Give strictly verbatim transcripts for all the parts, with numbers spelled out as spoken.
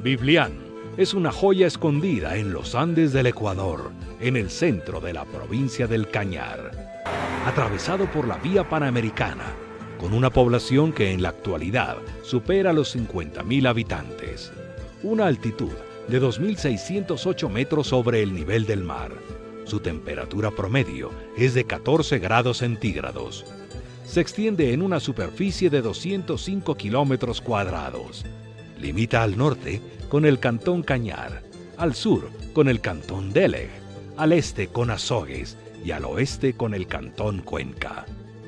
Biblián es una joya escondida en los Andes del Ecuador, en el centro de la provincia del Cañar. Atravesado por la vía panamericana, con una población que en la actualidad supera los cincuenta mil habitantes. Una altitud de dos mil seiscientos ocho metros sobre el nivel del mar. Su temperatura promedio es de catorce grados centígrados. Se extiende en una superficie de doscientos cinco kilómetros cuadrados. Limita al norte con el cantón Cañar, al sur con el cantón Délec, al este con Azogues y al oeste con el cantón Cuenca.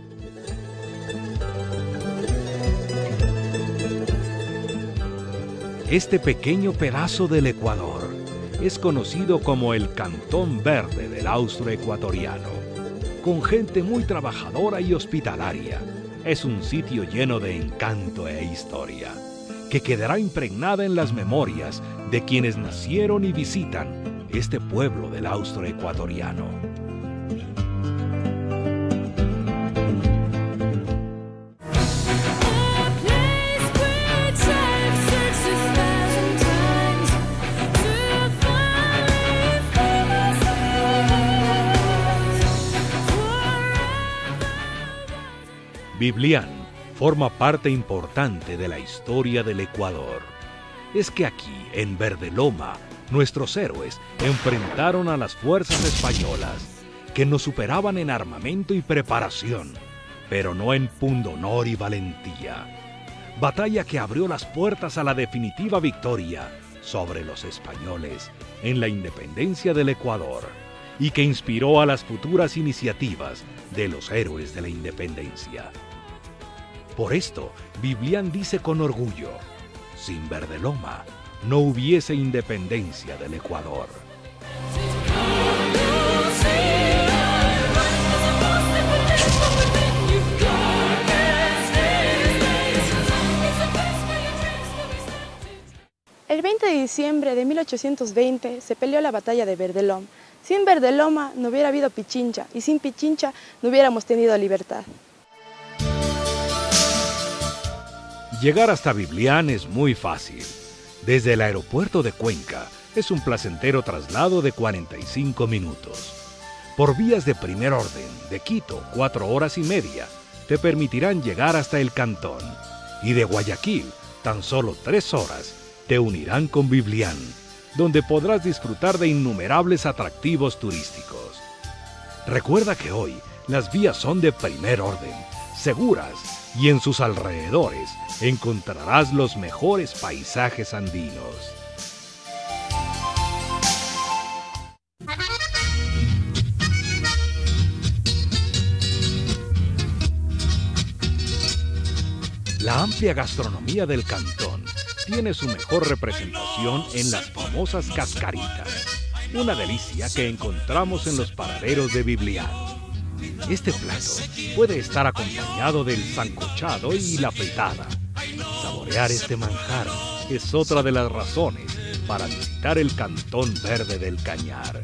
Este pequeño pedazo del Ecuador es conocido como el Cantón Verde del Austroecuatoriano. Con gente muy trabajadora y hospitalaria, es un sitio lleno de encanto e historia, que quedará impregnada en las memorias de quienes nacieron y visitan este pueblo del Austroecuatoriano. Biblián forma parte importante de la historia del Ecuador. Es que aquí, en Verde Loma, nuestros héroes enfrentaron a las fuerzas españolas, que nos superaban en armamento y preparación, pero no en pundonor y valentía. Batalla que abrió las puertas a la definitiva victoria sobre los españoles en la independencia del Ecuador y que inspiró a las futuras iniciativas de los héroes de la independencia. Por esto, Biblián dice con orgullo, sin Verde Loma no hubiese independencia del Ecuador. El veinte de diciembre de mil ochocientos veinte se peleó la batalla de Verde Loma. Sin Verde Loma no hubiera habido Pichincha y sin Pichincha no hubiéramos tenido libertad. Llegar hasta Biblián es muy fácil. Desde el aeropuerto de Cuenca es un placentero traslado de cuarenta y cinco minutos. Por vías de primer orden, de Quito, cuatro horas y media, te permitirán llegar hasta el cantón. Y de Guayaquil, tan solo tres horas, te unirán con Biblián, donde podrás disfrutar de innumerables atractivos turísticos. Recuerda que hoy las vías son de primer orden, seguras, y en sus alrededores encontrarás los mejores paisajes andinos. La amplia gastronomía del cantón tiene su mejor representación en las famosas cascaritas, una delicia que encontramos en los paraderos de Biblián. Este plato puede estar acompañado del sancochado y la fritada. Saborear este manjar es otra de las razones para visitar el Cantón Verde del Cañar.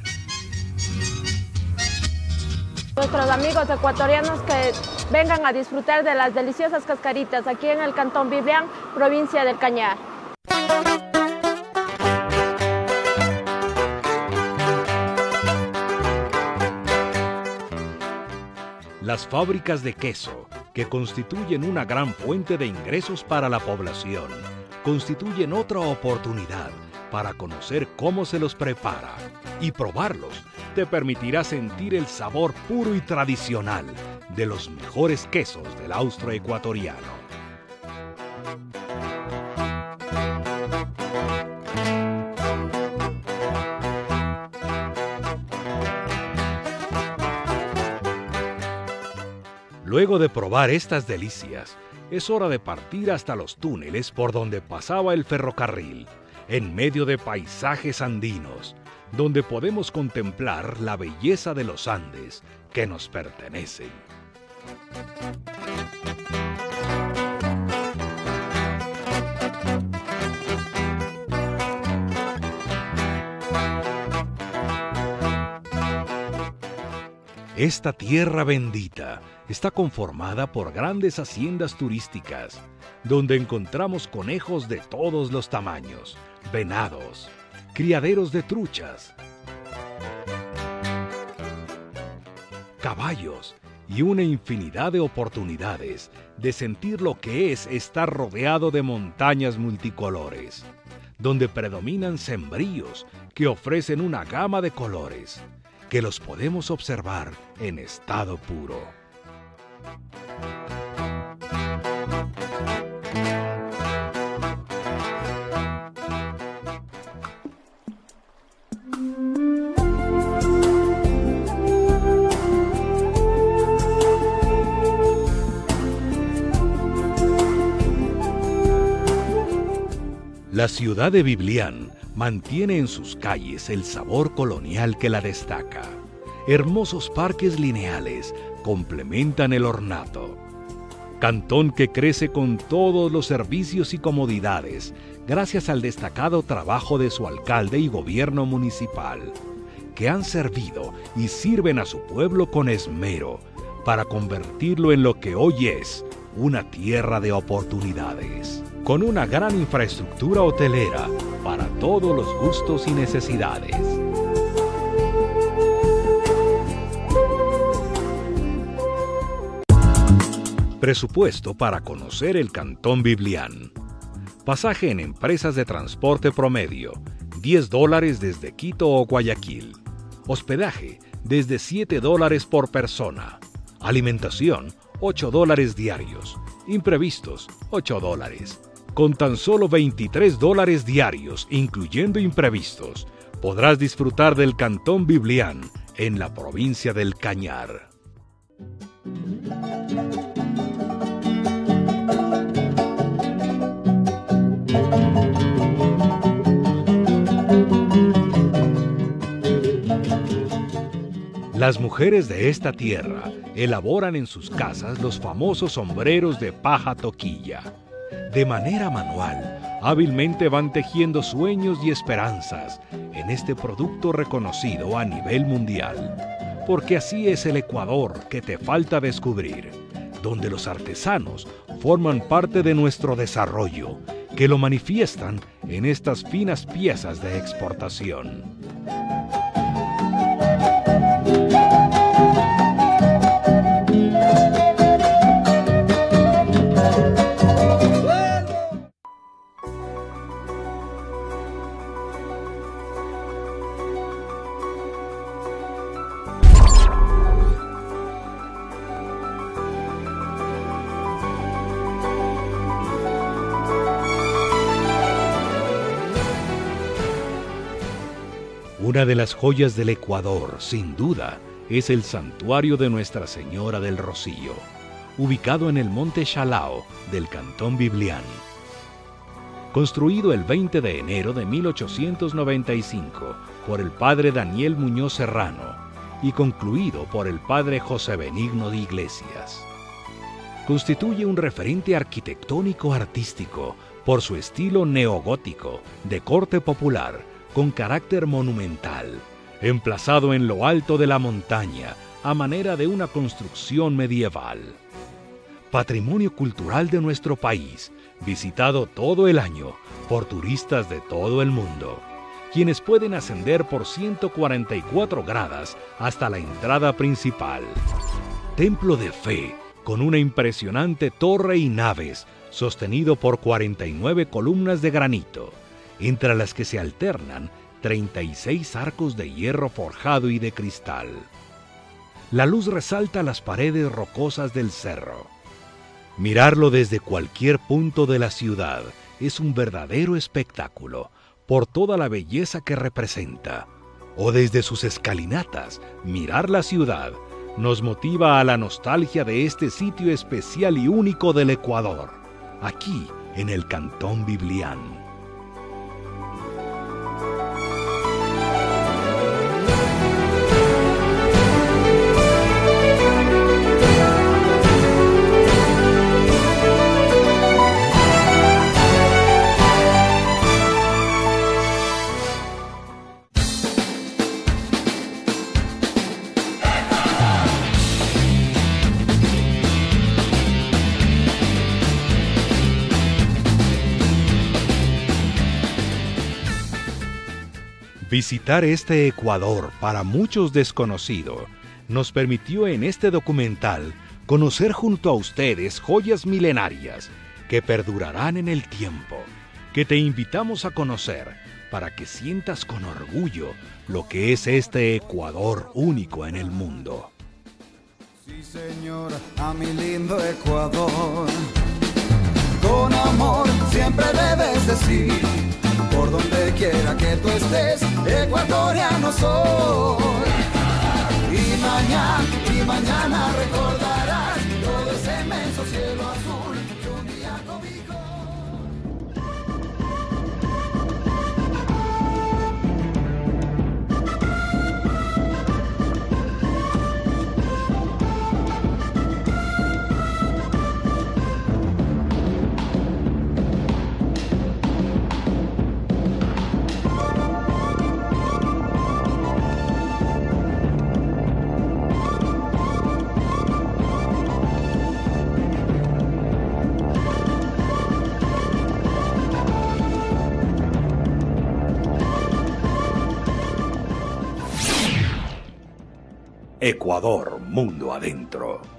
Nuestros amigos ecuatorianos que vengan a disfrutar de las deliciosas cascaritas aquí en el Cantón Biblián, provincia del Cañar. Las fábricas de queso, que constituyen una gran fuente de ingresos para la población, constituyen otra oportunidad para conocer cómo se los prepara, y probarlos te permitirá sentir el sabor puro y tradicional de los mejores quesos del austroecuatoriano. Luego de probar estas delicias, es hora de partir hasta los túneles por donde pasaba el ferrocarril, en medio de paisajes andinos, donde podemos contemplar la belleza de los Andes que nos pertenecen. Esta tierra bendita está conformada por grandes haciendas turísticas, donde encontramos conejos de todos los tamaños, venados, criaderos de truchas, caballos y una infinidad de oportunidades de sentir lo que es estar rodeado de montañas multicolores, donde predominan sembríos que ofrecen una gama de colores que los podemos observar en estado puro. La ciudad de Biblián mantiene en sus calles el sabor colonial que la destaca. Hermosos parques lineales complementan el ornato. Cantón que crece con todos los servicios y comodidades gracias al destacado trabajo de su alcalde y gobierno municipal, que han servido y sirven a su pueblo con esmero para convertirlo en lo que hoy es una tierra de oportunidades, con una gran infraestructura hotelera para todos los gustos y necesidades. Presupuesto para conocer el Cantón Biblián. Pasaje en empresas de transporte promedio, diez dólares desde Quito o Guayaquil. Hospedaje, desde siete dólares por persona. Alimentación, ocho dólares diarios. Imprevistos, ocho dólares. Con tan solo veintitrés dólares diarios, incluyendo imprevistos, podrás disfrutar del Cantón Biblián en la provincia del Cañar. Las mujeres de esta tierra elaboran en sus casas los famosos sombreros de paja toquilla. De manera manual, hábilmente van tejiendo sueños y esperanzas en este producto reconocido a nivel mundial. Porque así es el Ecuador que te falta descubrir, donde los artesanos forman parte de nuestro desarrollo, que lo manifiestan en estas finas piezas de exportación. Una de las joyas del Ecuador, sin duda, es el Santuario de Nuestra Señora del Rocío, ubicado en el Monte Chalao del Cantón Biblián. Construido el veinte de enero de mil ochocientos noventa y cinco por el padre Daniel Muñoz Serrano y concluido por el padre José Benigno de Iglesias. Constituye un referente arquitectónico artístico por su estilo neogótico de corte popular, con carácter monumental, emplazado en lo alto de la montaña a manera de una construcción medieval. Patrimonio cultural de nuestro país, visitado todo el año por turistas de todo el mundo, quienes pueden ascender por ciento cuarenta y cuatro gradas hasta la entrada principal. Templo de fe, con una impresionante torre y naves, sostenido por cuarenta y nueve columnas de granito, entre las que se alternan treinta y seis arcos de hierro forjado y de cristal. La luz resalta las paredes rocosas del cerro. Mirarlo desde cualquier punto de la ciudad es un verdadero espectáculo por toda la belleza que representa. O desde sus escalinatas, mirar la ciudad nos motiva a la nostalgia de este sitio especial y único del Ecuador, aquí en el Cantón Biblián. Visitar este Ecuador, para muchos desconocido, nos permitió en este documental conocer junto a ustedes joyas milenarias que perdurarán en el tiempo, que te invitamos a conocer para que sientas con orgullo lo que es este Ecuador único en el mundo. Sí, señor, a mi lindo Ecuador, con amor siempre debes decir, por donde quiera que tú estés, ecuatoriano soy. Y mañana, y mañana recordarás todo ese inmenso cielo azul que un día cobijó. Ecuador, mundo adentro.